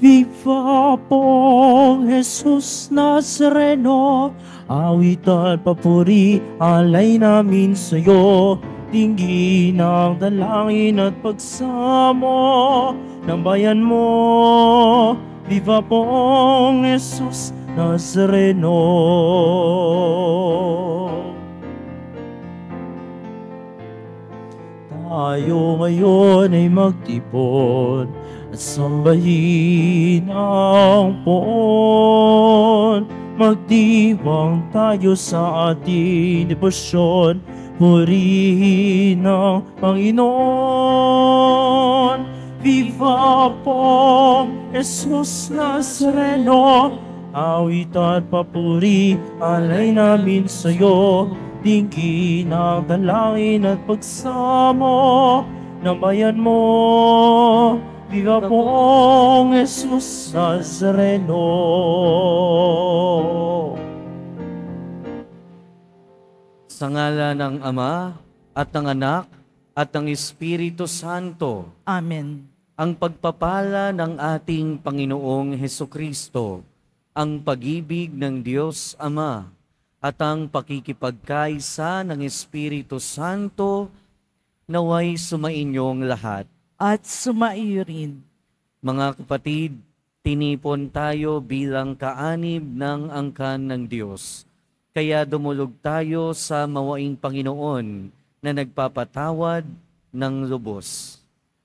Viva pong Jesus Nazareno, awit at papuri, alay namin sa'yo. Tingin ang dalangin at pagsamo ng bayan mo. Viva pong Jesus Nazareno. Tayo ngayon ay magtipon at sambahin ang poon. Magdiwang tayo sa ating debosyon, purihin ang Panginoon. Viva pong Jesus Nazareno, awit at papuri, alay namin sa'yo. Tingin ang dalangin at pagsamo ng bayan mo. Viva pong Jesus Nazareno. Sa ngala ng Ama at ng Anak at ng Espiritu Santo. Amen. Ang pagpapala ng ating Panginoong Hesukristo, ang pag-ibig ng Diyos Ama, at ang pakikipagkaisa ng Espiritu Santo naway sumainyong lahat. At sumaiyo rin. Mga kapatid, tinipon tayo bilang kaanib ng angkan ng Diyos. Kaya dumulog tayo sa mawaing Panginoon na nagpapatawad ng lubos.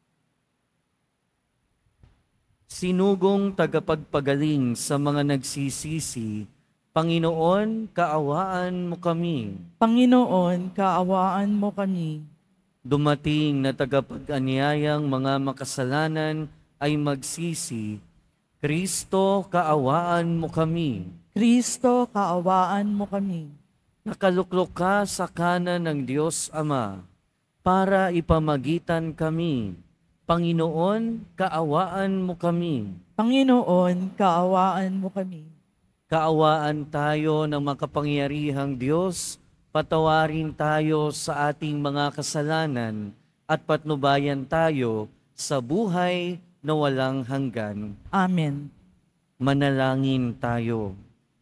Sinugong tagapagpagaling sa mga nagsisisi, Panginoon, kaawaan mo kami. Panginoon, kaawaan mo kami. Dumating na tagapag-anyayang mga makasalanan ay magsisi. Kristo, kaawaan mo kami. Kristo, kaawaan mo kami. Nakaluklok ka sa kanan ng Diyos Ama para ipamagitan kami. Panginoon, kaawaan mo kami. Panginoon, kaawaan mo kami. Kaawaan tayo ng makapangyarihang Diyos, patawarin tayo sa ating mga kasalanan at patnubayan tayo sa buhay na walang hanggan. Amen. Manalangin tayo.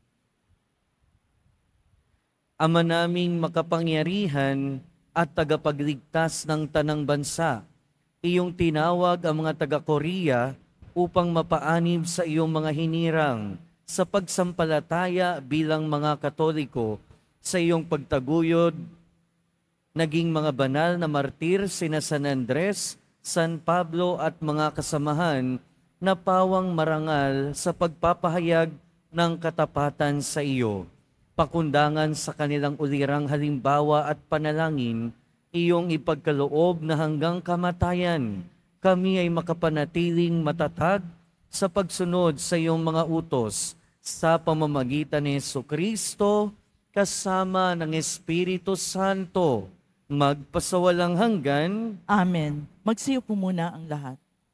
Ama naming makapangyarihan at tagapagligtas ng tanang bansa, iyong tinawag ang mga taga-Korea upang mapaanib sa iyong mga hinirang sa pagsampalataya bilang mga Katoliko. Sa iyong pagtaguyod, naging mga banal na martir sina San Andres, San Pablo at mga kasamahan na pawang marangal sa pagpapahayag ng katapatan sa iyo. Pakundangan sa kanilang ulirang halimbawa at panalangin, iyong ipagkaloob na hanggang kamatayan, kami ay makapanatiling matatag sa pagsunod sa iyong mga utos sa pamamagitan ni Jesucristo, kasama ng Espiritu Santo, magpasawalang hanggan. Amen. Magsiyo po muna ang lahat.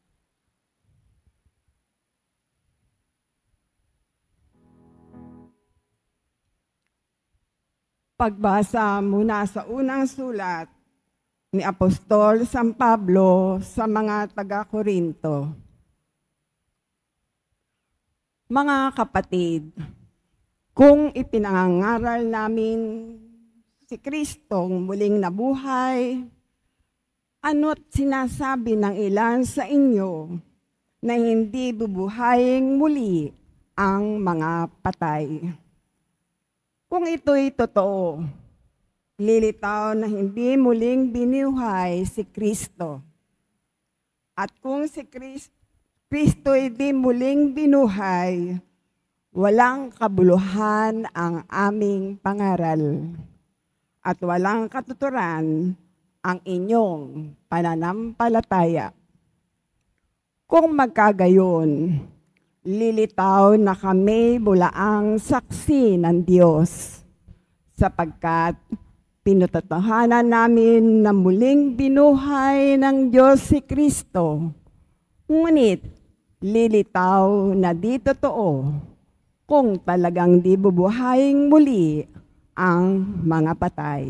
Pagbasa muna sa unang sulat ni Apostol San Pablo sa mga taga-Korinto. Mga kapatid, kung ipinangangaral namin si Kristong muling nabuhay, ano't sinasabi ng ilan sa inyo na hindi bubuhayin muli ang mga patay? Kung ito'y totoo, lilitaw na hindi muling binuhay si Kristo. At kung si Kristo'y di muling binuhay, walang kabuluhan ang aming pangaral at walang katuturan ang inyong pananampalataya. Kung magkagayon, lilitaw na kami bulaang saksi ng Diyos, sapagkat pinatotohanan namin na muling binuhay ng Diyos si Kristo. Ngunit lilitaw na di totoo kung talagang di bubuhayin muli ang mga patay.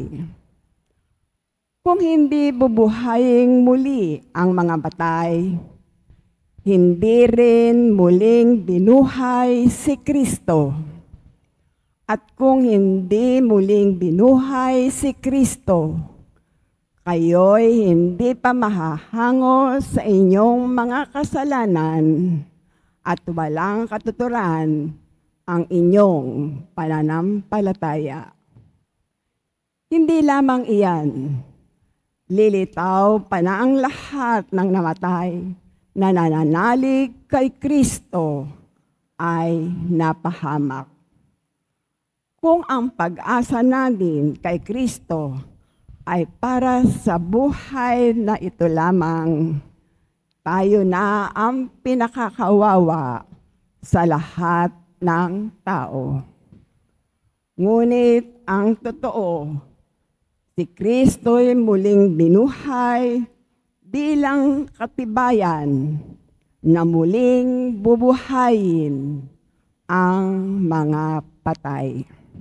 Kung hindi bubuhayin muli ang mga patay, hindi rin muling binuhay si Kristo. At kung hindi muling binuhay si Kristo, kayo'y hindi pa mahahango sa inyong mga kasalanan at walang katuturan ang inyong pananampalataya. Hindi lamang iyan, lilitaw pa na ang lahat ng namatay na nananalig kay Kristo ay napahamak. Kung ang pag-asa natin kay Kristo ay para sa buhay na ito lamang, tayo na ang pinakakawawa sa lahat ng tao. Ngunit ang totoo, si Kristo'y muling binuhay bilang katibayan na muling bubuhayin ang mga patay.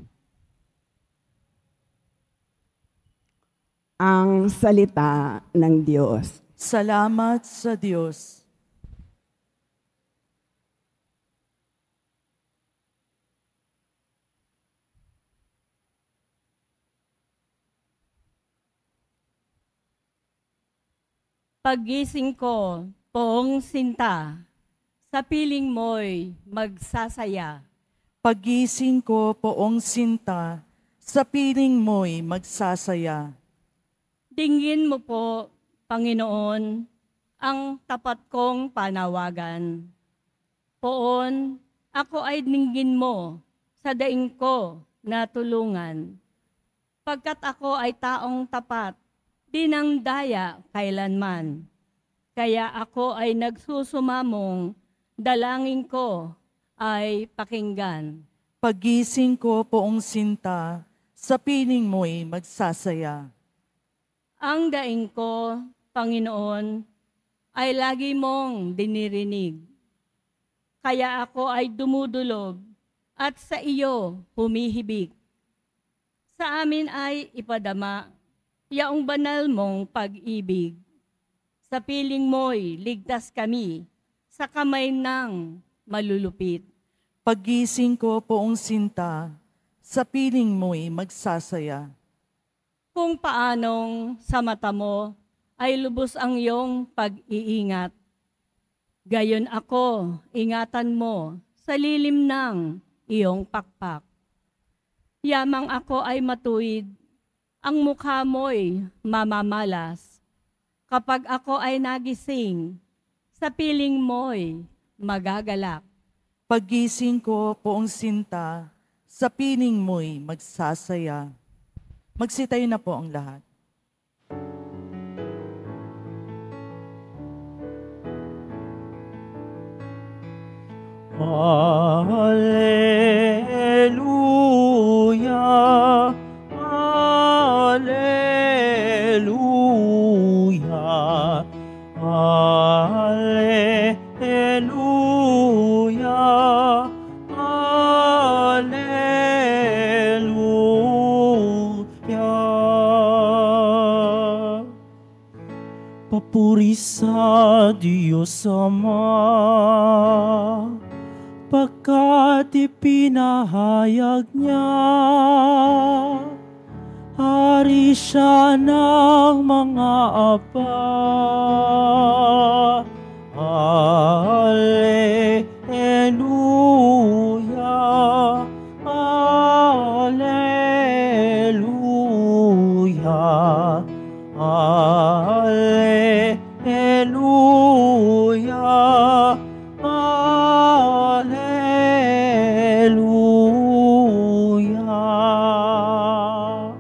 Ang salita ng Diyos. Salamat sa Diyos. Paggising ko, poong sinta, sa piling mo'y magsasaya. Pagising ko, poong sinta, sa piling mo'y magsasaya. Dinggin mo po, Panginoon, ang tapat kong panawagan. Poon, ako ay dinggin mo sa daing ko na tulungan. Pagkat ako ay taong tapat, di nang daya kailanman. Kaya ako ay nagsusumamong, dalangin ko ay pakinggan. Pagising ko, poong sinta, sa piling mo'y magsasaya. Ang daing ko, Panginoon, ay lagi mong dinirinig. Kaya ako ay dumudulog at sa iyo humihibik. Sa amin ay ipadama yaong banal mong pag-ibig. Sa piling mo'y ligtas kami sa kamay ng malulupit. Pagising ko, poong sinta, sa piling mo'y magsasaya. Kung paanong sa mata mo ay lubos ang iyong pag-iingat. Gayon ako, ingatan mo sa lilim ng iyong pakpak. Yamang ako ay matuwid, ang mukha mo'y mamamalas. Kapag ako ay nagising, sa piling mo'y magagalak. Pagising ko, poong sinta, sa piling mo'y magsasaya. Magsitayo na po ang lahat. Hallelujah, Hallelujah, Hallelujah, Hallelujah. Papuri sa Diyos Ama, pagkat ipinahayag niya, hari siya ng mga apa. Hallelujah, Hallelujah, Hallelujah, Hallelujah.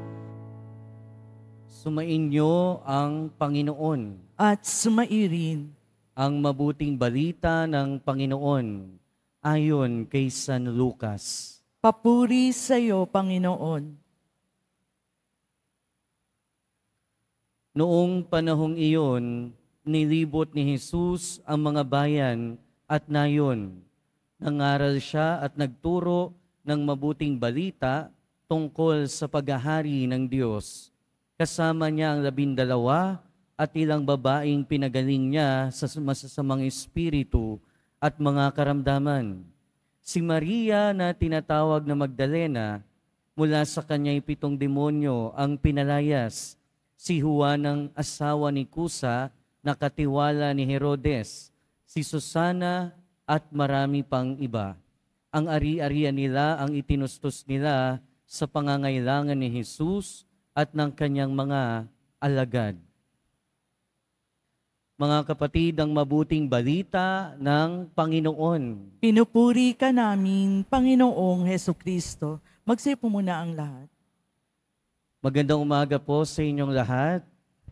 Sumainyo ang Panginoon. At sumairin, Ang mabuting balita ng Panginoon ayon kay San Lucas. papuri sa iyo, Panginoon. Noong panahong iyon, nilibot ni Jesus ang mga bayan at nayon. Nangaral siya at nagturo ng mabuting balita tungkol sa paghahari ng Diyos. Kasama niya ang 12 at ilang babaeng pinagaling niya sa masasamang espiritu at mga karamdaman. Si Maria na tinatawag na Magdalena, mula sa kanya'y 7 demonyo ang pinalayas. Si Juan ang asawa ni Kusa na katiwala ni Herodes, si Susana at marami pang iba. Ang ari-arian nila ang itinustos nila sa pangangailangan ni Jesus at ng kanyang mga alagad. Mga kapatid, ang mabuting balita ng Panginoon. Pinupuri ka namin, Panginoong Heso Kristo. Magsipo muna ang lahat. Magandang umaga po sa inyong lahat.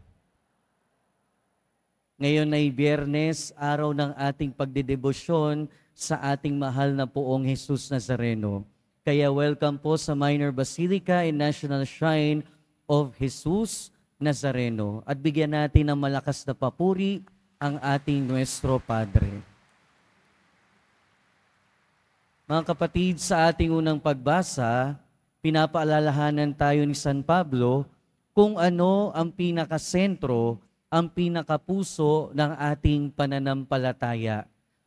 Ngayon ay Biyernes, araw ng ating pagdedebosyon sa ating mahal na Poong Jesus Nazareno. Kaya welcome po sa Minor Basilica and National Shrine of Jesus Nazareno. At bigyan natin ng malakas na papuri ang ating Nuestro Padre. Mga kapatid, sa ating unang pagbasa, pinapaalalahanan tayo ni San Pablo kung ano ang pinakasentro, ang pinakapuso ng ating pananampalataya.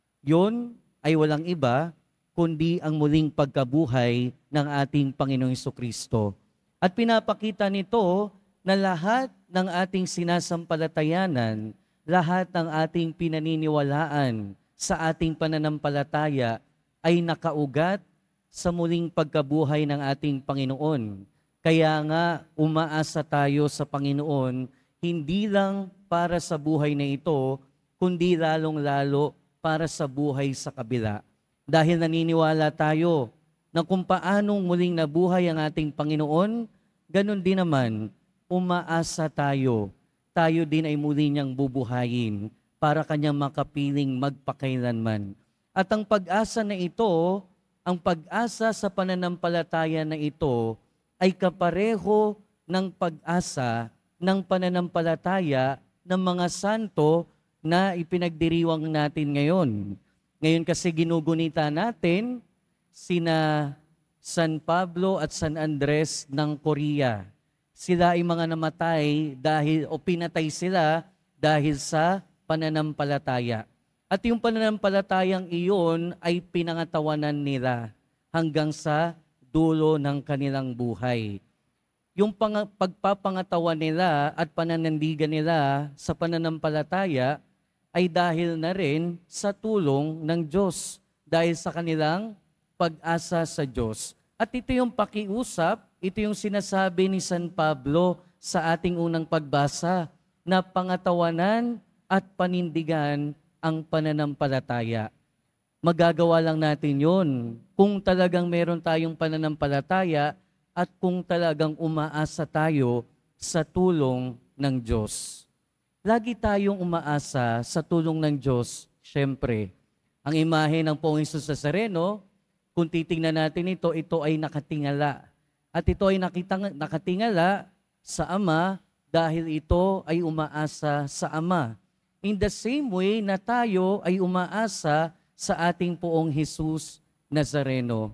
Yun ay walang iba kundi ang muling pagkabuhay ng ating Panginoong Jesucristo. At pinapakita nito na lahat ng ating sinasampalatayanan, lahat ng ating pinaniniwalaan sa ating pananampalataya ay nakaugat sa muling pagkabuhay ng ating Panginoon. Kaya nga umaasa tayo sa Panginoon, hindi lang para sa buhay na ito, kundi lalong-lalo para sa buhay sa kabila. Dahil naniniwala tayo na kung paanong muling nabuhay ang ating Panginoon, ganun din naman, umaasa tayo. Tayo din ay muli niyang bubuhayin para kanyang makapiling magpakailanman. At ang pag-asa na ito, ang pag-asa sa pananampalataya na ito ay kapareho ng pag-asa ng pananampalataya ng mga santo na ipinagdiriwang natin ngayon. Ngayon kasi ginugunita natin sina San Pablo at San Andres ng Korea. Sila ay mga namatay dahil o pinatay sila dahil sa pananampalataya. At yung pananampalatayang iyon ay pinangatawanan nila hanggang sa dulo ng kanilang buhay. Yung pagpapangatawan nila at pananandigan nila sa pananampalataya ay dahil na rin sa tulong ng Diyos, dahil sa kanilang pag-asa sa Diyos. At ito yung pakiusap, ito yung sinasabi ni San Pablo sa ating unang pagbasa, na pangatawanan at panindigan ang pananampalataya. Magagawa lang natin yun kung talagang meron tayong pananampalataya at kung talagang umaasa tayo sa tulong ng Diyos. Lagi tayong umaasa sa tulong ng Diyos, syempre. Ang imahe ng Poong Jesus Nazareno, kung titingnan natin ito, ito ay nakatingala. At ito ay nakatingala sa Ama dahil ito ay umaasa sa Ama. In the same way na tayo ay umaasa sa ating Poong Jesus Nazareno.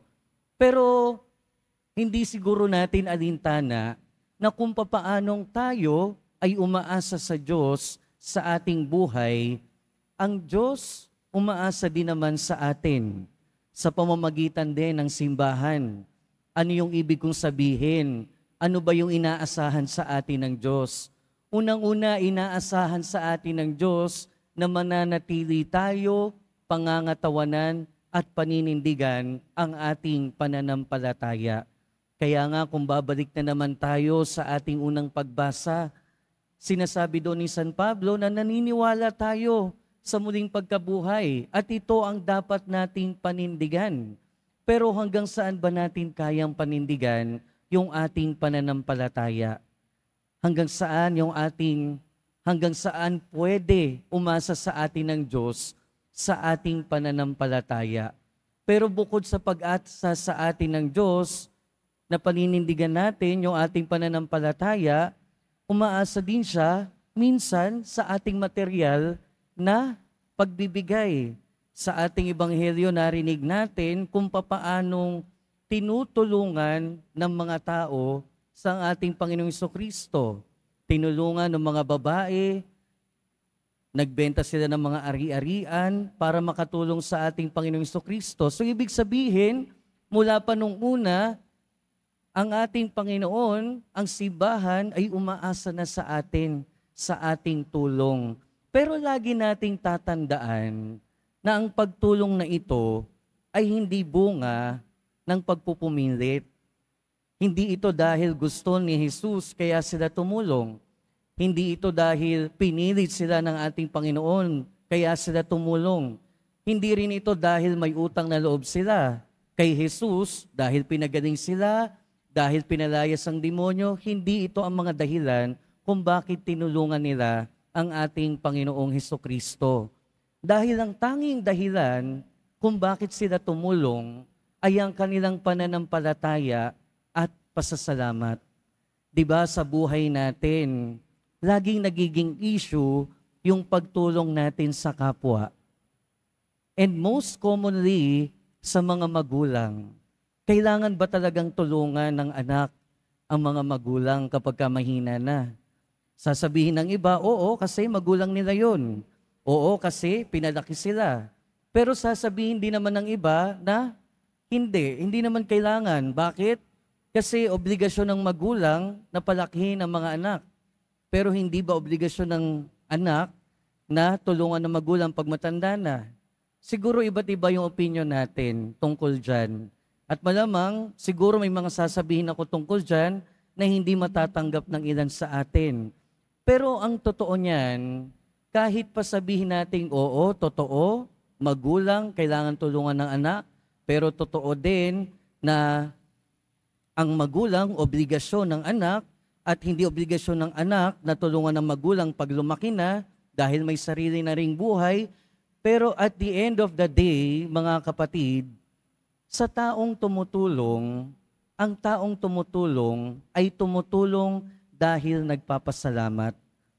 Pero hindi siguro natin alintana na kung papaanong tayo ay umaasa sa Diyos sa ating buhay, ang Diyos umaasa din naman sa atin sa pamamagitan din ng simbahan. Ano yung ibig kong sabihin? Ano ba yung inaasahan sa atin ng Diyos? Unang-una, inaasahan sa atin ng Diyos na mananatili tayo, pangangatawanan at paninindigan ang ating pananampalataya. Kaya nga kung babalik na naman tayo sa ating unang pagbasa, sinasabi doon ni San Pablo na naniniwala tayo sa muling pagkabuhay at ito ang dapat nating panindigan. Pero hanggang saan ba natin kayang panindigan yung ating pananampalataya? Hanggang saan pwede umasa sa atin ng Diyos sa ating pananampalataya? Pero bukod sa pag-asa sa atin ng Diyos, na paninindigan natin yung ating pananampalataya, umaasa din siya minsan sa ating material na pagbibigay. Sa ating ebanghelyo narinig natin kung papaanong tinutulungan ng mga tao sa ating Panginoong Jesucristo. Tinulungan ng mga babae Nagbenta sila ng mga ari-arian para makatulong sa ating Panginoong Jesucristo. So ibig sabihin, mula pa nung una, ang ating Panginoon, ang simbahan ay umaasa na sa atin, sa ating tulong. Pero lagi nating tatandaan na ang pagtulong na ito ay hindi bunga ng pagpupumilit. Hindi ito dahil gusto ni Jesus kaya sila tumulong. Hindi ito dahil pinilit sila ng ating Panginoon kaya sila tumulong. Hindi rin ito dahil may utang na loob sila kay Jesus dahil pinagaling sila, dahil pinalayas ang demonyo. Hindi ito ang mga dahilan kung bakit tinulungan nila ang ating Panginoong Hesukristo. Dahil ang tanging dahilan kung bakit sila tumulong ay ang kanilang pananampalataya at pasasalamat. Diba sa buhay natin, laging nagiging issue yung pagtulong natin sa kapwa. And most commonly, sa mga magulang. Kailangan ba talagang tulungan ng anak ang mga magulang kapag mahina na? Sasabihin ng iba, oo, kasi magulang nila yun. Oo, kasi pinalaki sila. Pero sasabihin din naman ng iba na hindi naman kailangan. Bakit? Kasi obligasyon ng magulang na palakihin ang mga anak. Pero hindi ba obligasyon ng anak na tulungan ng magulang pag matanda na? Siguro iba't iba yung opinion natin tungkol dyan. At malamang, siguro may mga sasabihin ako tungkol dyan na hindi matatanggap ng ilan sa atin. Pero ang totoo niyan, kahit pa sabihin natin, oo, totoo, magulang, kailangan tulungan ng anak, pero totoo din na ang magulang, obligasyon ng anak, at hindi obligasyon ng anak na tulungan ng magulang pag lumaki na dahil may sarili na ring buhay. Pero at the end of the day, mga kapatid, sa taong tumutulong, ang taong tumutulong ay tumutulong dahil nagpapasalamat.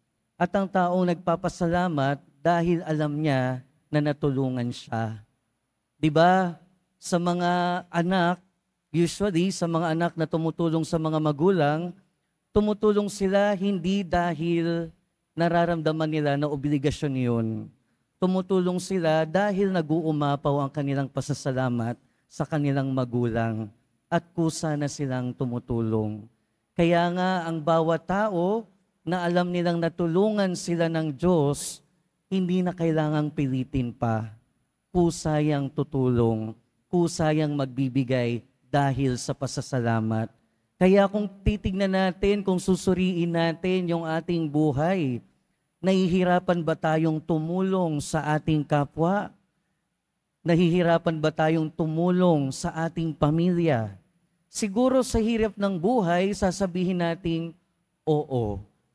At ang taong nagpapasalamat dahil alam niya na natulungan siya. 'Di ba? Sa mga anak, usually sa mga anak na tumutulong sa mga magulang, tumutulong sila hindi dahil nararamdaman nila na obligasyon 'yun. Tumutulong sila dahil nag-uumapaw ang kanilang pasasalamat sa kanilang magulang at kusa na silang tumutulong. Kaya nga ang bawat tao na alam nilang natulungan sila ng Diyos, hindi na kailangang pilitin pa. Kusayang tutulong, kusayang magbibigay dahil sa pasasalamat. Kaya kung titignan natin, kung susuriin natin yung ating buhay, nahihirapan ba tayong tumulong sa ating kapwa? Nahihirapan ba tayong tumulong sa ating pamilya? Siguro sa hirap ng buhay, sasabihin natin, oo.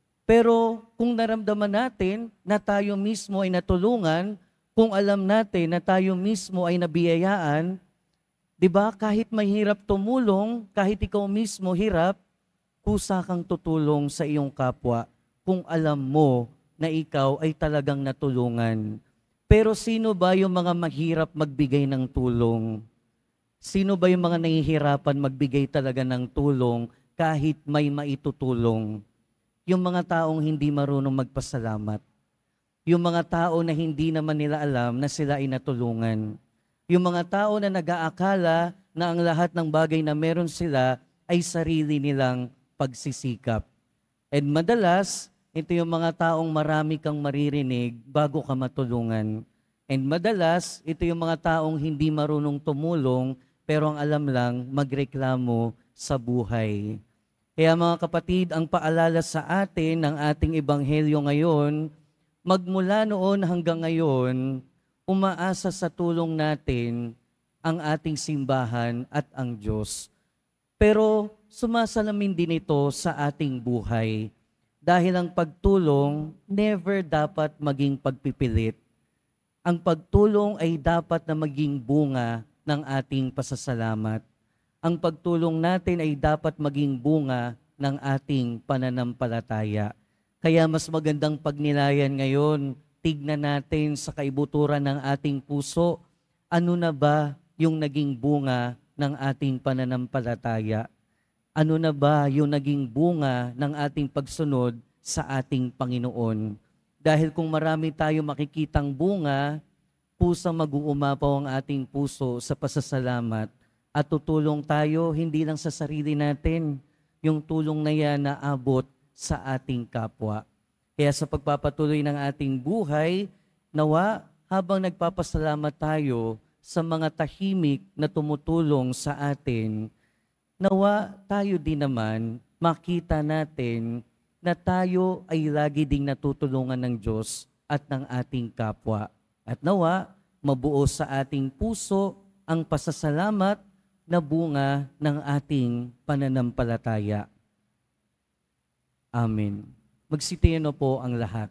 Pero kung naramdaman natin na tayo mismo ay natulungan, kung alam natin na tayo mismo ay nabiyayaan, di ba, kahit mahirap tumulong, kahit ikaw mismo hirap, kusa kang tutulong sa iyong kapwa kung alam mo na ikaw ay talagang natulungan. Pero sino ba yung mga mahirap magbigay ng tulong? Sino ba yung mga nahihirapan magbigay talaga ng tulong kahit may maitutulong? Yung mga taong hindi marunong magpasalamat. Yung mga tao na hindi naman nila alam na sila ay natulungan. Yung mga tao na nag-aakala na ang lahat ng bagay na meron sila ay sarili nilang pagsisikap. And madalas, ito yung mga taong marami kang maririnig bago ka matulungan. And madalas, ito yung mga taong hindi marunong tumulong pero ang alam lang magreklamo sa buhay. Kaya mga kapatid, ang paalala sa atin ng ating ebanghelyo ngayon, magmula noon hanggang ngayon, umaasa sa tulong natin ang ating simbahan at ang Diyos. Pero sumasalamin din ito sa ating buhay. Dahil ang pagtulong never dapat maging pagpipilit. Ang pagtulong ay dapat na maging bunga ng ating pasasalamat. Ang pagtulong natin ay dapat maging bunga ng ating pananampalataya. Kaya mas magandang pagnilayan ngayon, tignan natin sa kaibuturan ng ating puso, ano na ba yung naging bunga ng ating pananampalataya? Ano na ba yung naging bunga ng ating pagsunod sa ating Panginoon? Dahil kung marami tayo makikitang bunga, pusang mag-uumapaw ang ating puso sa pasasalamat at tutulong tayo hindi lang sa sarili natin, yung tulong na yan na abot sa ating kapwa. Kaya sa pagpapatuloy ng ating buhay, nawa habang nagpapasalamat tayo sa mga tahimik na tumutulong sa atin, nawa tayo din naman makita natin na tayo ay lagi ding natutulungan ng Diyos at ng ating kapwa. At nawa, mabuo sa ating puso ang pasasalamat na bunga ng ating pananampalataya. Amen. Magsitayo po ang lahat.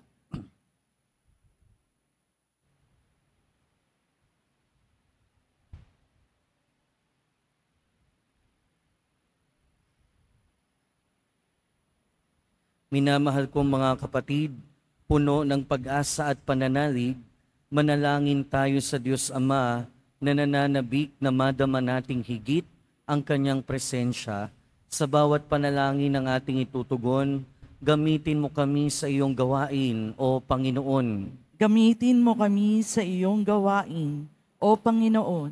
Minamahal kong mga kapatid, puno ng pag-asa at pananalig, manalangin tayo sa Diyos Ama na nananabik na madama nating higit ang Kanyang presensya. Sa bawat panalangin ng ating itutugon, gamitin mo kami sa iyong gawain, O Panginoon. Gamitin mo kami sa iyong gawain, O Panginoon.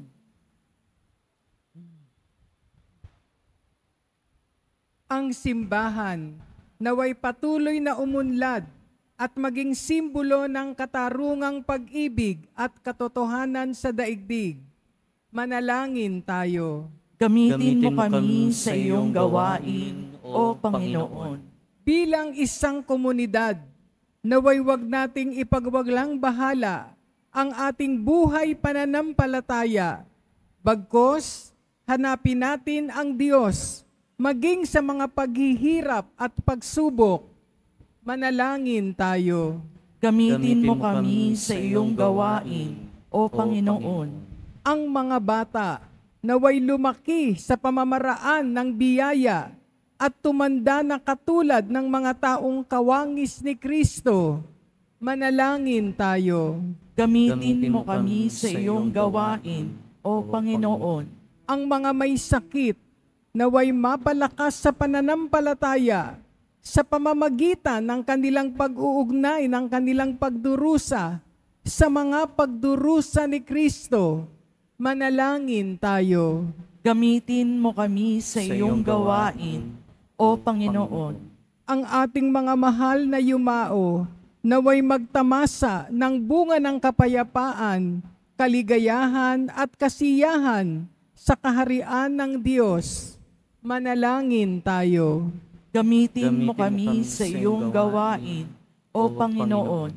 Ang simbahan naway patuloy na umunlad at maging simbolo ng katarungang pag-ibig at katotohanan sa daigdig. Manalangin tayo. Gamitin mo kami sa iyong gawain, O Panginoon. Bilang isang komunidad, naway wag nating ipagwaglang bahala ang ating buhay pananampalataya. Bagkus, hanapin natin ang Diyos, maging sa mga paghihirap at pagsubok. Manalangin tayo. Gamitin mo kami sa iyong gawain, O Panginoon. Ang mga bata naway lumaki sa pamamaraan ng biyaya at tumanda na katulad ng mga taong kawangis ni Kristo. Manalangin tayo. Gamitin mo kami sa iyong gawain, O Panginoon. Ang mga may sakit naway mapalakas sa pananampalataya sa pamamagitan ng kanilang pag-uugnay ng kanilang pagdurusa sa mga pagdurusa ni Kristo. Manalangin tayo. Gamitin mo kami sa iyong gawain, O Panginoon. Ang ating mga mahal na yumao naway magtamasa ng bunga ng kapayapaan, kaligayahan at kasiyahan sa kaharian ng Diyos. Manalangin tayo. Gamitin mo kami sa iyong gawain, O Panginoon.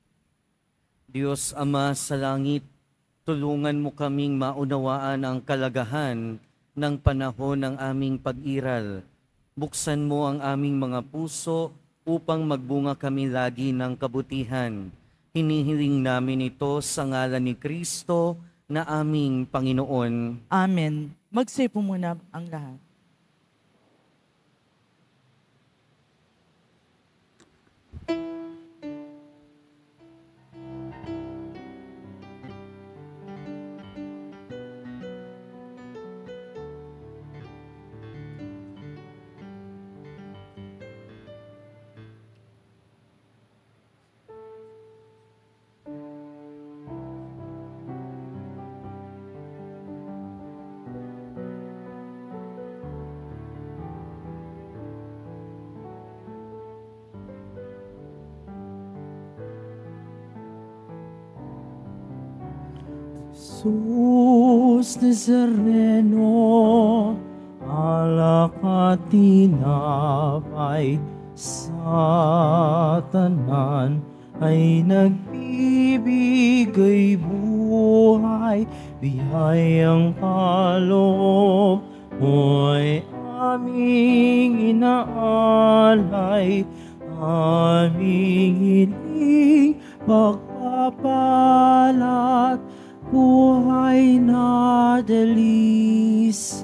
Diyos Ama sa langit, tulungan mo kaming maunawaan ang kalagahan ng panahon ng aming pag-iral. Buksan mo ang aming mga puso upang magbunga kami lagi ng kabutihan. Hinihiling namin ito sa ngalan ni Kristo na aming Panginoon. Amen. Magsipo muna ang lahat. Jesus Nazareno, alak at tinapay sa tanan ay nagbibigay buhay, biyayang kaloob mo'y aming inaalay, aming hiling pagpapalat, buhay na dalisay.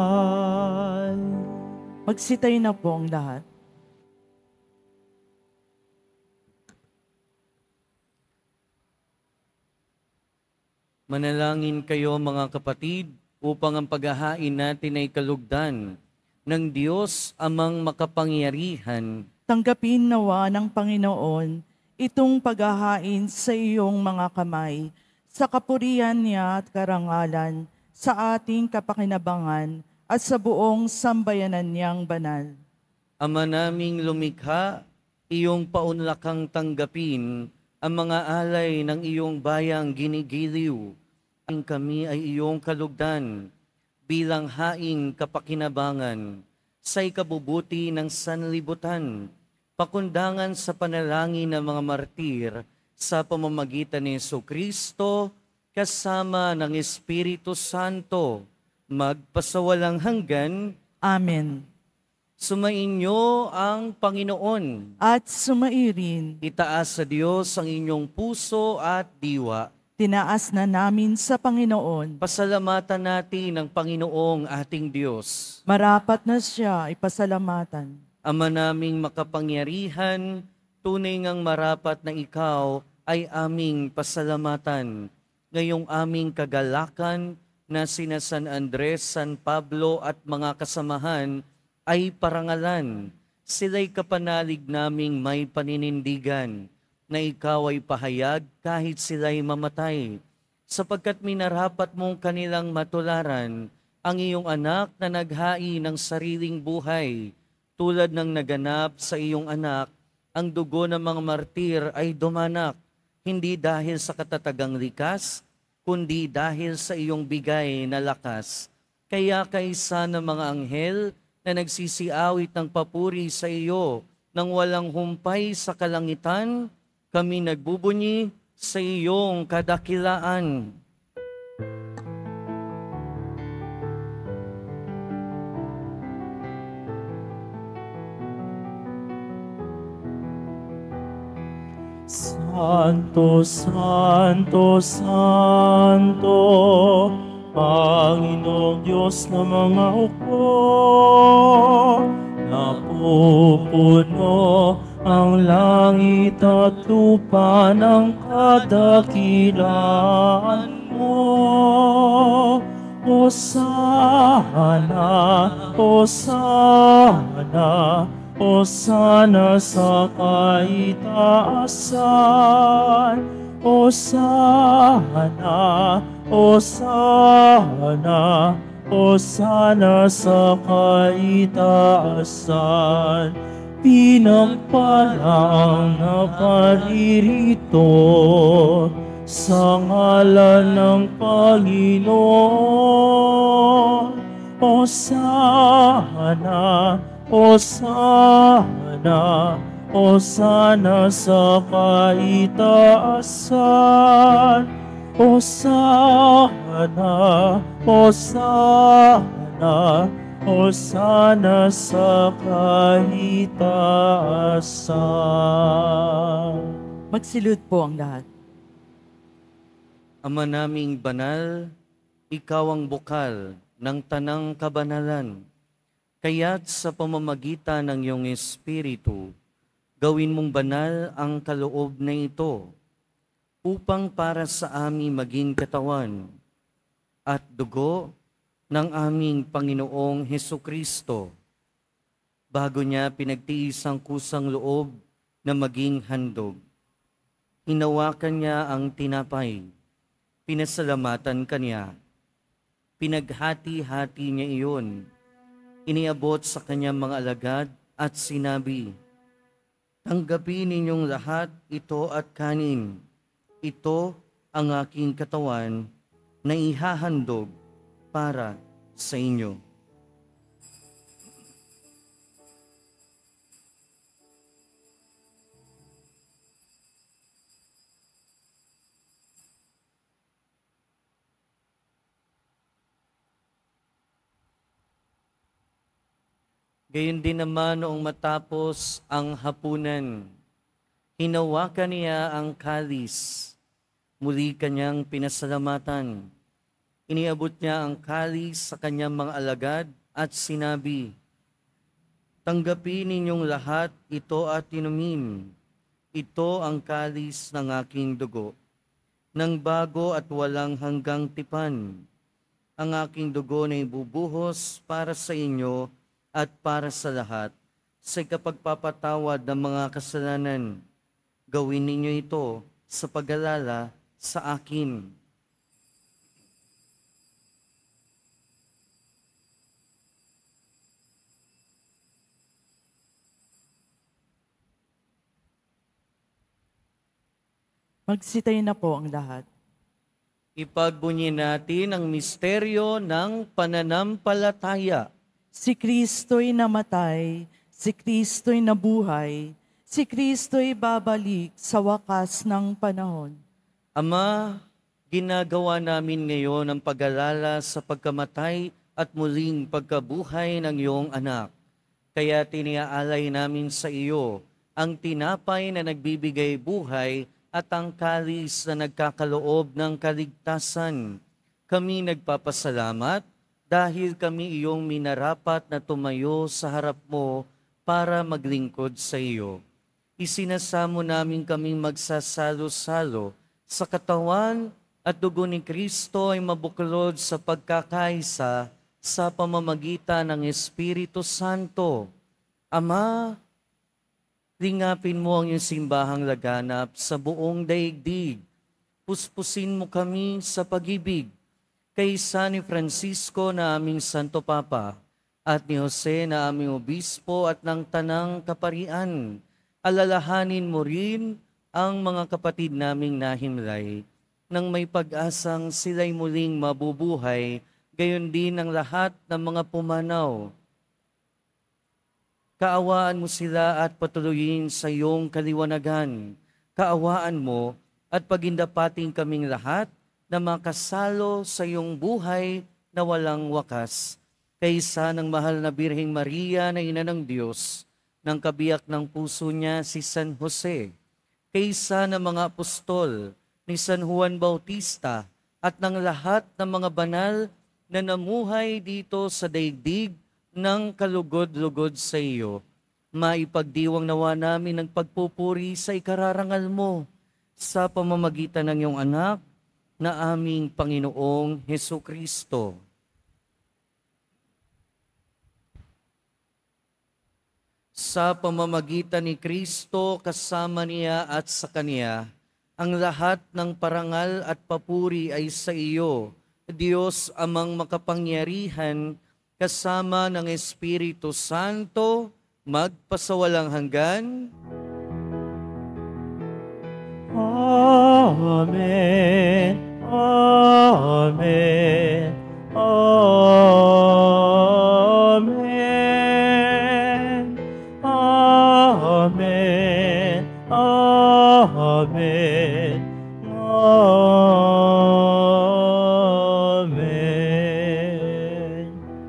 Magsitayo na po ang lahat. Manalangin kayo mga kapatid upang ang paghahain natin ay kalugdan ng Diyos amang makapangyarihan. Tanggapin nawa ng Panginoon itong paghahain sa iyong mga kamay, sa kapurihan niya at karangalan, sa ating kapakinabangan at sa buong sambayanan niyang banal. Ama naming lumikha, iyong paunlakang tanggapin ang mga alay ng iyong bayang ginigiliw. Ang kami ay iyong kalugdan bilang haing kapakinabangan sa ikabubuti ng sanlibutan, pakundangan sa panalangin ng mga martir sa pamamagitan ni Jesucristo kasama ng Espiritu Santo, magpasawalang hanggan. Amen. Sumainyo ang Panginoon. At sumairin, Itaas sa Diyos ang inyong puso at diwa. tinaas na namin sa Panginoon. Pasalamatan natin ang Panginoong ating Diyos. Marapat na siya ipasalamatan. Ama naming makapangyarihan, tunay ngang marapat na ikaw ay aming pasalamatan. Ngayong aming kagalakan na sina San Andres, San Pablo at mga kasamahan ay parangalan. Sila'y kapanalig naming may paninindigan na ikaw ay pahayag kahit sila'y mamatay. Sapagkat minarapat mong kanilang matularan ang iyong anak na naghai ng sariling buhay. Tulad ng naganap sa iyong anak, ang dugo ng mga martir ay dumanak, hindi dahil sa katatagang likas, kundi dahil sa iyong bigay na lakas. Kaya kaisa ng mga anghel na nagsisiawit ng papuri sa iyo nang walang humpay sa kalangitan, kami nagbubunyi sa iyong kadakilaan. Santo, Santo, Santo, Panginoong Diyos ng mga hukbo, napupuno ang langit at lupa ng kadakilaan mo. Hosana, Hosana, Hosana sa kaitaasan. Hosana, Hosana, Hosana sa kaitaasan. Pinagpalang nakaririto sa ngalan ng Panginoon. Hosana, Hosana, Hosana sa kaitaasan. Hosana, Hosana, Hosana sa kaitaasan. Magsilud po ang lahat. Ama naming banal, ikaw ang bukal ng tanang kabanalan. Kaya't sa pamamagitan ng iyong Espiritu, gawin mong banal ang kaloob na ito, upang para sa amin maging katawan at dugo ng aming Panginoong Hesukristo. Bago niya pinagtiis ang kusang loob na maging handog, hinawakan niya ang tinapay, pinasalamatan kanya, pinaghati-hati niya iyon, iniabot sa kanyang mga alagad at sinabi, "Tanggapin ninyong lahat ito at kanin. Ito ang aking katawan na ihahandog para sa inyo." Gayon din naman noong matapos ang hapunan, hinawakan niya ang kalis, muli kanyang pinasalamatan. Iniabot niya ang kalis sa kanyang mga alagad at sinabi, "Tanggapin ninyong lahat ito at inumin. Ito ang kalis ng aking dugo, ng bago at walang hanggang tipan. Ang aking dugo na ibubuhos para sa inyo at para sa lahat, sa ikapagpapatawad ng mga kasalanan. Gawin ninyo ito sa pag-alala sa akin. Magsitayo na po ang lahat. Ipagbunyi natin ang misteryo ng pananampalataya. Si Kristo'y namatay, si Kristo'y nabuhay, si Kristo'y babalik sa wakas ng panahon. Ama, ginagawa namin ngayon ang pag-alala sa pagkamatay at muling pagkabuhay ng iyong anak. Kaya tiniaalay namin sa iyo ang tinapay na nagbibigay buhay at ang kalis na nagkakaloob ng kaligtasan. Kami nagpapasalamat dahil kami iyong minarapat na tumayo sa harap mo para maglingkod sa iyo. Isinasamo namin kaming magsasalo-salo sa katawan at dugo ni Kristo ay mabuklod sa pagkakaisa sa pamamagitan ng Espiritu Santo. Ama, lingapin mo ang iyong simbahang laganap sa buong daigdig. Puspusin mo kami sa pag-ibig kay San Francisco na aming Santo Papa at ni Jose na aming Obispo at ng Tanang Kaparian. Alalahanin mo rin ang mga kapatid naming nahimlay nang may pag-asang sila'y muling mabubuhay, gayon din ang lahat ng mga pumanaw. Kaawaan mo sila at patuloyin sa iyong kaliwanagan. Kaawaan mo at pagindapating kaming lahat na makasalo sa iyong buhay na walang wakas. Kaysa ng mahal na Birheng Maria na Ina ng Diyos, ng kabiyak ng puso niya si San Jose, kaysa ng mga apostol ni San Juan Bautista at ng lahat ng mga banal na namuhay dito sa daigdig ng kalugod-lugod sa iyo, maipagdiwang nawa namin ang pagpupuri sa ikararangal mo sa pamamagitan ng iyong anak na aming Panginoong Hesukristo. Sa pamamagitan ni Kristo, kasama niya at sa Kanya, ang lahat ng parangal at papuri ay sa iyo, Diyos amang makapangyarihan, kasama ng Espiritu Santo, magpasawalang hanggan. Amen. Amen. Amen. Amen. Amen. Amen.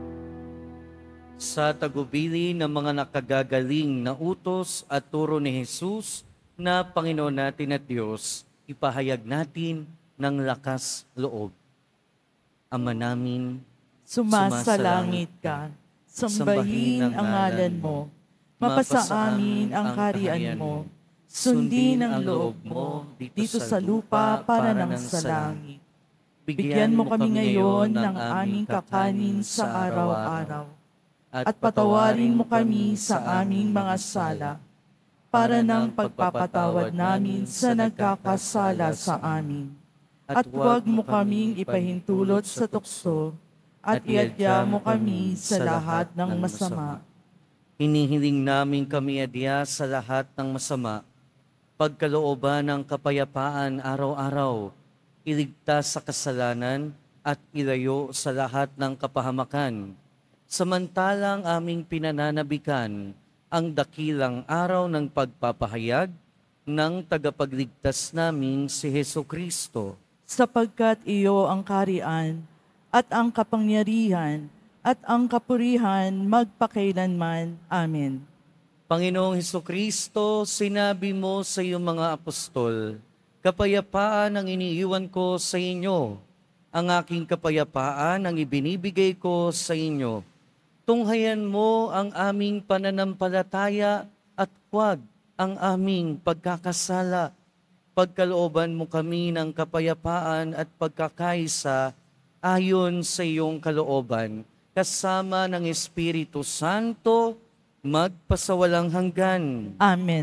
Sa tagubili ng mga nakagagaling na utos at turo ni Jesus na Panginoon natin at Diyos, ipahayag natin ng lakas loob. Ama namin, Sumasalangit ka, sambahin ang ngalan mo, mapasa amin ang kaharian mo, sundin ang loob mo dito sa lupa para ng sa langit. Bigyan mo kami ngayon ng aming kakanin sa araw-araw, at patawarin mo kami sa aming mga sala, para ng pagpapatawad namin sa nagkakasala sa amin. At huwag mo kaming ipahintulot sa tukso, at iadya mo kami sa lahat ng masama. hinihiling namin kami adya sa lahat ng masama, pagkalooban ng kapayapaan araw-araw, iligtas sa kasalanan at ilayo sa lahat ng kapahamakan. Samantalang aming pinananabikan ang dakilang araw ng pagpapahayag ng tagapagligtas naming si Hesukristo. Sapagkat iyo ang kaharian at ang kapangyarihan at ang kapurihan magpakailanman. Amen. Panginoong Hesukristo, sinabi mo sa iyong mga apostol, kapayapaan ang iniiwan ko sa inyo, ang aking kapayapaan ang ibinibigay ko sa inyo. Tunghayan mo ang aming pananampalataya at huwag ang aming pagkakasala. Pagkalooban mo kami ng kapayapaan at pagkakaisa ayon sa iyong kalooban, kasama ng Espiritu Santo, magpasawalang hanggan. Amen.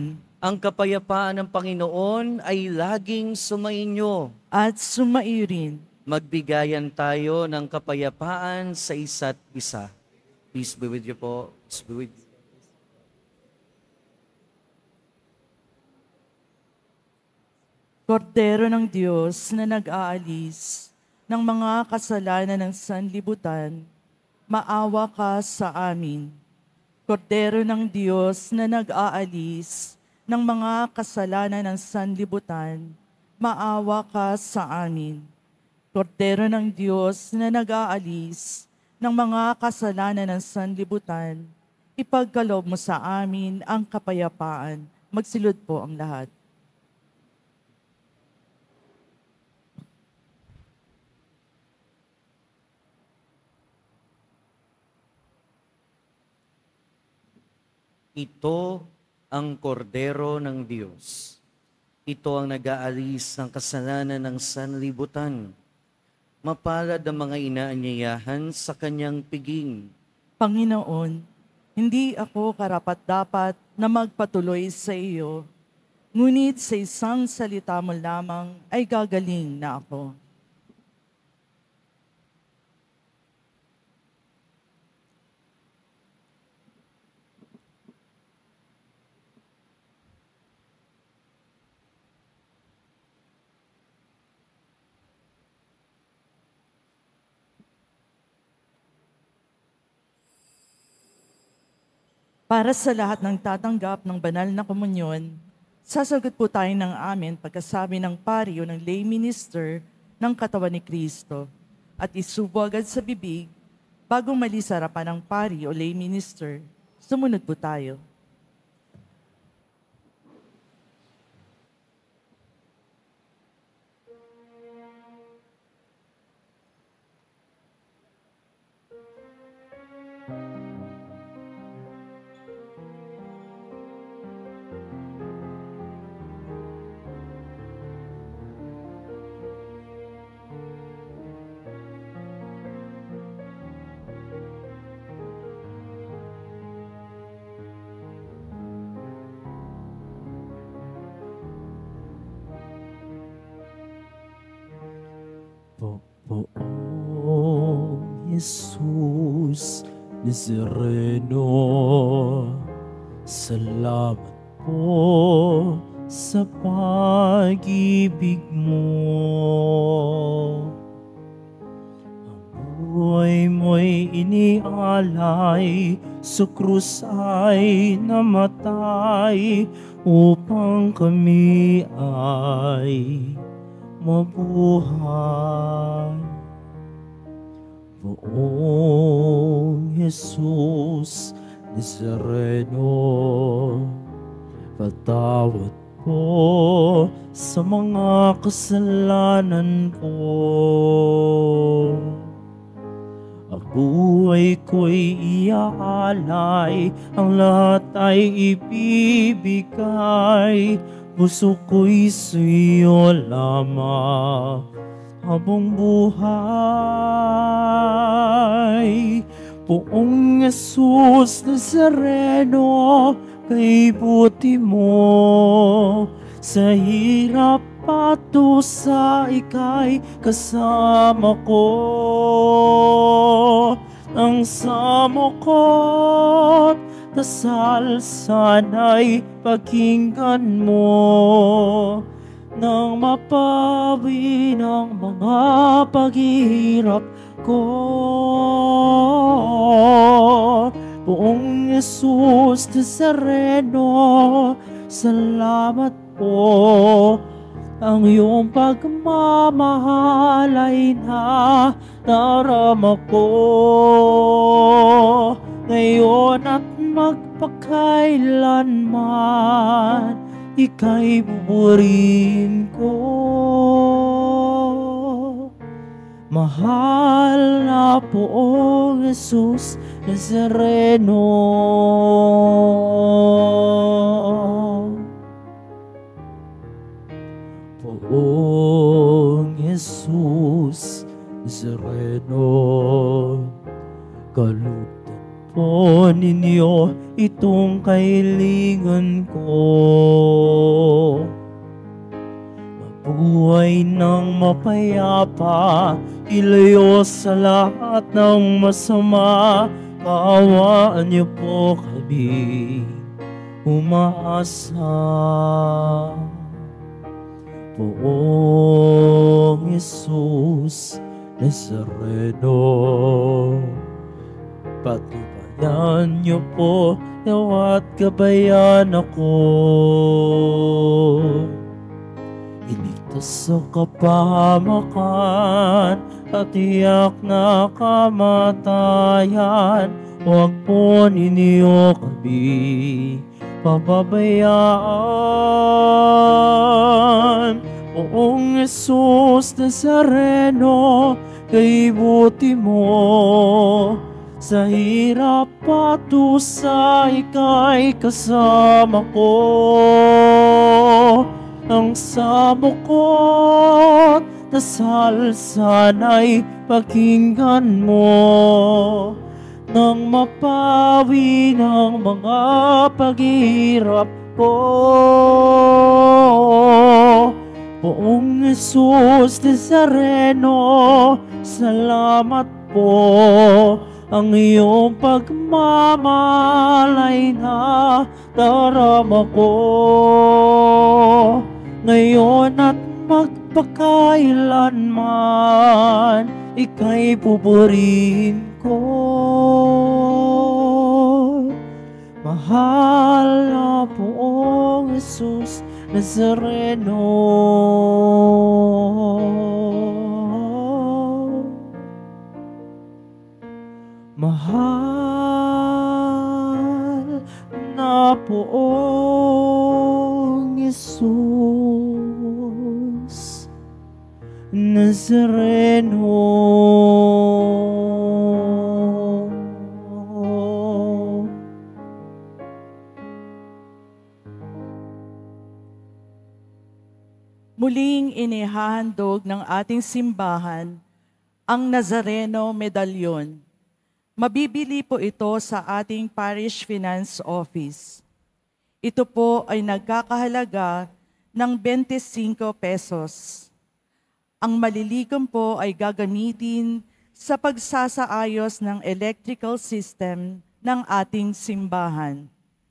Ang kapayapaan ng Panginoon ay laging sumainyo. At sumaiyo rin. Magbigayan tayo ng kapayapaan sa isa't isa. Peace be with you po. Peace be with you. Kordero ng Diyos na nag-aalis ng mga kasalanan ng sanlibutan, maawa ka sa amin. Kordero ng Diyos na nag-aalis ng mga kasalanan ng sanlibutan, maawa ka sa amin. Kordero ng Diyos na nag-aalis ng mga kasalanan ng sanlibutan, ipagkaloob mo sa amin ang kapayapaan. Magsilod po ang lahat. Ito ang kordero ng Diyos. Ito ang nag-aalis ng kasalanan ng sanlibutan. Mapalad ang mga inaanyayahan sa kanyang piging. Panginoon, hindi ako karapat-dapat na magpatuloy sa iyo, ngunit sa isang salita mo lamang ay gagaling na ako. Para sa lahat ng tatanggap ng banal na komunyon, sasagot po tayo ng amen pagkasabi ng pari o ng lay minister ng katawan ni Kristo at isubo agad sa bibig bago mali sa harapan ng pari o lay minister. Sumunod po tayo. Poong Jesus Nazareno, salamat po sa pag-ibig mo. Ang buhay mo'y inialay, sa krus ay namatay, upang kami ay mabuhay. Poong Jesus Nazareno, patawad po sa mga kasalanan ko. Ang buhay ko'y iaalay, ang lahat ay ibibigay, puso ko'y sa'yo lamang habang buhay. Poong Jesus Nazareno, kay buti mo, sa hirap at dusa ika'y kasama ko. Ang samo ko't dasal sana'y pakinggan mo, nang mapawi ng mga paghihirap ko. Poong Jesus Nazareno, salamat po. Ang iyong pagmamahal ay nadarama ko, ngayon at magpakailanman, ika'y buburihin ko. Mahal na Poong Jesus Nazareno, Poong Jesus Nazareno, kalutan po ninyo itong kailangan ko. Mabuhay ng mapayapa, ilayo sa lahat ng masama. Kaawaan niyo po kami umaasa. Poong Jesus Nazareno, patnubayan niyo po at gabayan ako. Iligtas sa kapahamakan at tiyak na kamatayan. Huwag po ninyo kami pababayaan. Poong Jesus Nazareno, kay buti mo sa hirap at dusa, ika'y kasama ko. Ang samukot dasal sana'y pakinggan mo, nang mapawi ng mga paghihirap ko. Poong Jesus Nazareno, salamat po. Ang iyong pagmamalay na darama ko ngayon at magpakailanman, ika'y pupurihin ko. Mahal na Poong Jesus Nazareno, mahal na Poong Jesus Nazareno. Muling inihahandog ng ating simbahan ang Nazareno Medalyon. Mabibili po ito sa ating Parish Finance Office. Ito po ay nagkakahalaga ng 25 pesos. Ang malilikom po ay gagamitin sa pagsasaayos ng electrical system ng ating simbahan.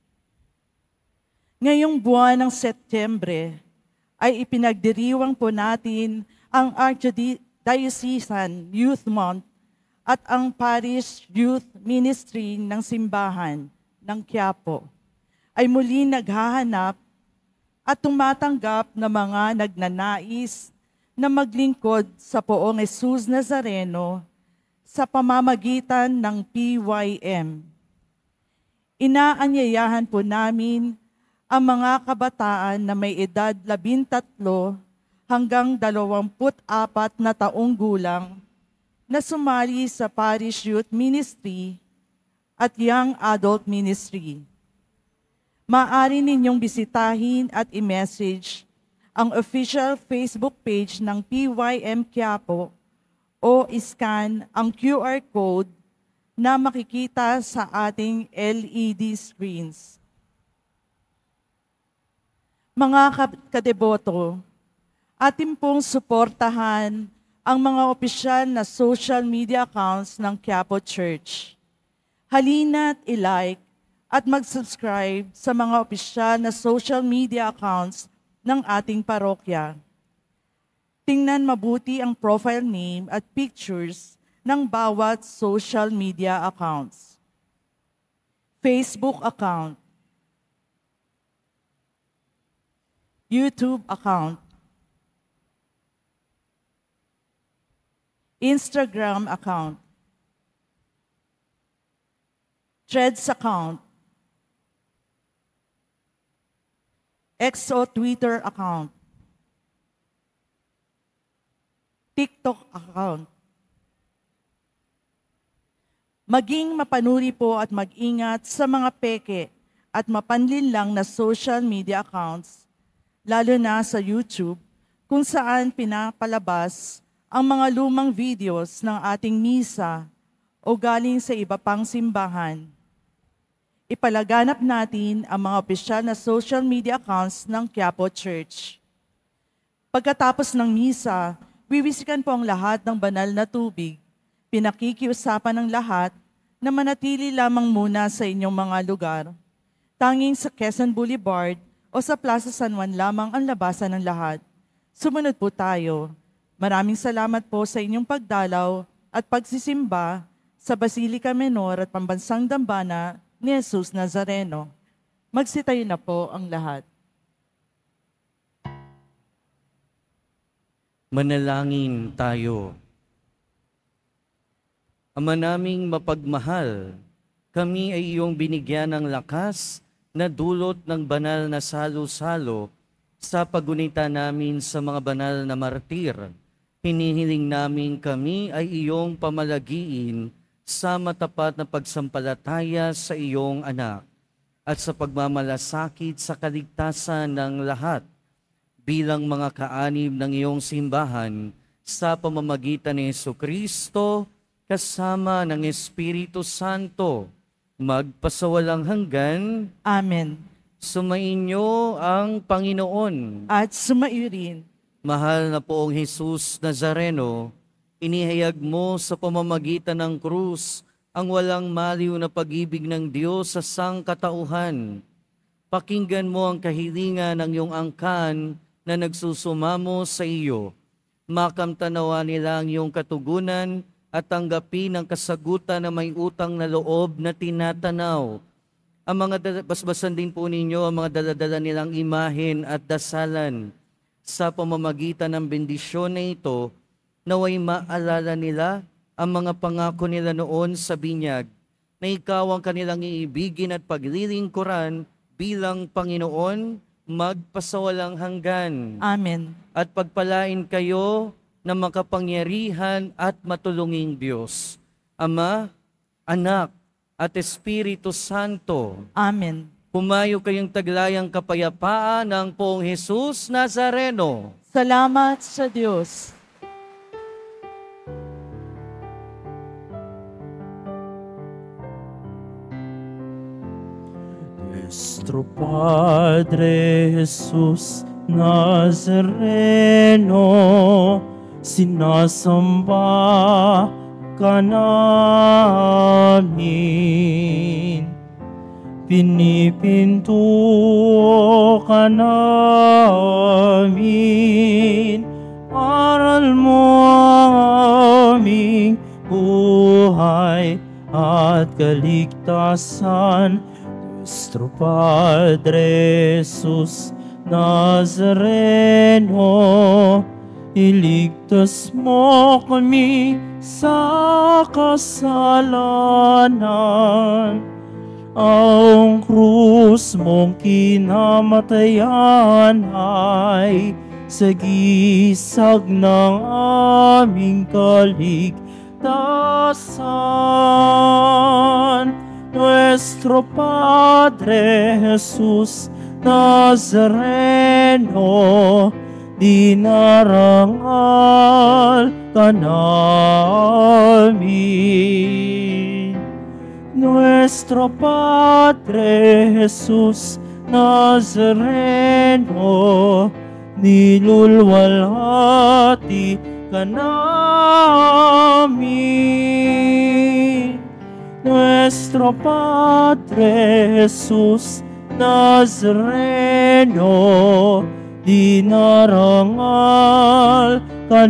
Ngayong buwan ng Setyembre ay ipinagdiriwang po natin ang Archdiocesan Youth Month at ang Parish Youth Ministry ng simbahan ng Quiapo ay muli naghahanap at tumatanggap ng mga nagnanais na maglingkod sa Poong Jesus Nazareno sa pamamagitan ng PYM. Inaanyayahan po namin ang mga kabataan na may edad 13 hanggang 24 na taong gulang na sumali sa Parish Youth Ministry at Young Adult Ministry. Maaari ninyong bisitahin at i-message ang official Facebook page ng PYM Quiapo o iscan ang QR code na makikita sa ating LED screens. Mga kadeboto, atin pong suportahan ang mga opisyal na social media accounts ng Quiapo Church. Halina't i-like at mag-subscribe sa mga opisyal na social media accounts ng ating parokya. Tingnan mabuti ang profile name at pictures ng bawat social media accounts. Facebook account, YouTube account, Instagram account, Threads account, X o Twitter account, TikTok account. Maging mapanuri po at mag-ingat sa mga peke at mapanlinlang na social media accounts, lalo na sa YouTube, kung saan pinapalabas ang mga lumang videos ng ating misa o galing sa iba pang simbahan. Ipalaganap natin ang mga opisyal na social media accounts ng Quiapo Church. Pagkatapos ng misa, wiwisikan po ang lahat ng banal na tubig. Pinakikiusapan ng lahat na manatili lamang muna sa inyong mga lugar. Tanging sa Quezon Boulevard o sa Plaza San Juan lamang ang labasan ng lahat. Sumunod po tayo. Maraming salamat po sa inyong pagdalaw at pagsisimba sa Basilica Menor at Pambansang Dambana ni Jesus Nazareno. Magsitayo na po ang lahat. Manalangin tayo. Ama naming mapagmahal, kami ay iyong binigyan ng lakas na dulot ng banal na salo-salo sa pagunita namin sa mga banal na martir. Hinihiling namin kami ay iyong pamalagiin sa matapat na pagsampalataya sa iyong anak at sa pagmamalasakit sa kaligtasan ng lahat bilang mga kaanib ng iyong simbahan sa pamamagitan ni Jesucristo kasama ng Espiritu Santo, magpasawalang hanggan. Amen. Sumainyo ang Panginoon. At sumaiyo rin. Mahal na poong Jesus Nazareno, inihayag mo sa pamamagitan ng krus ang walang maliw na pag-ibig ng Diyos sa sangkatauhan. Pakinggan mo ang kahilingan ng iyong angkan na nagsusumamo sa iyo. Makamtanawa nila ang iyong katugunan at tanggapin ang kasagutan na may utang na loob na tinatanaw. Ang mga basbasan din po ninyo ang mga daladala nilang imahen at dasalan. Sa pamamagitan ng bendisyon na ito, naway maalala nila ang mga pangako nila noon sa binyag, na ikaw ang kanilang iibigin at paglilingkuran bilang Panginoon, magpasawalang hanggan. Amen. At pagpalain kayo ng makapangyarihan at matulunging Diyos, Ama, Anak, at Espiritu Santo. Amen. Pumayo kayong taglayang kapayapaan ng poong Jesus Nazareno. Salamat sa Diyos. Nuestro Padre Jesus Nazareno, sinasamba ka namin. Pinipinto ka namin, aral mo ang aming buhay at kaligtasan. Nuestro Padre Jesus Nazareno, iligtas mo kami sa kasalanan. Ang krus mong kinamatayan ay sagisag ng aming kaligtasan. Nuestro Padre Jesus Nazareno, dinarangal ka namin. Nuestro Padre Jesus Nazareno, nilulwalhati ka namin. Nuestro Padre Jesus Nazareno, dinarangal ka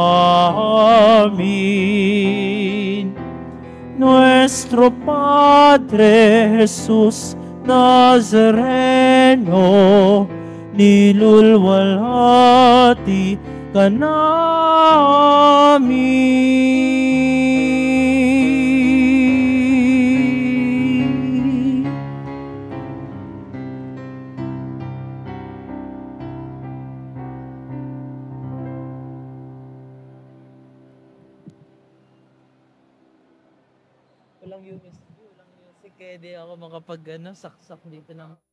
namin. Nuestro Padre Jesus Nazareno, nilulwalhati ka namin. Walang music, kaya di ako makapag saksak dito ng